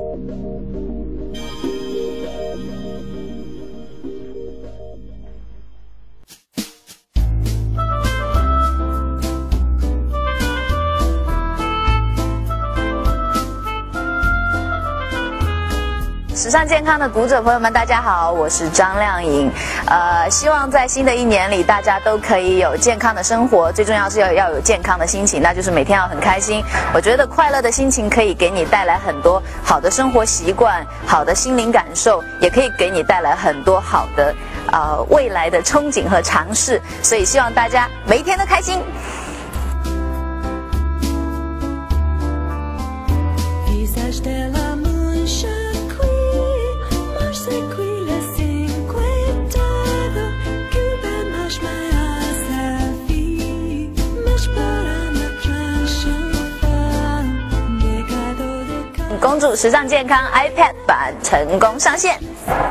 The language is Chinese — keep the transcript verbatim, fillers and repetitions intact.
时尚健康的读者朋友们，大家好，我是张靓颖。呃，希望在新的一年里，大家都可以有健康的生活，最重要是要要有健康的心情，那就是每天要很开心。我觉得快乐的心情可以给你带来很多好的生活习惯，好的心灵感受，也可以给你带来很多好的呃未来的憧憬和尝试。所以希望大家每一天都开心。公主时尚健康 iPad 版成功上线。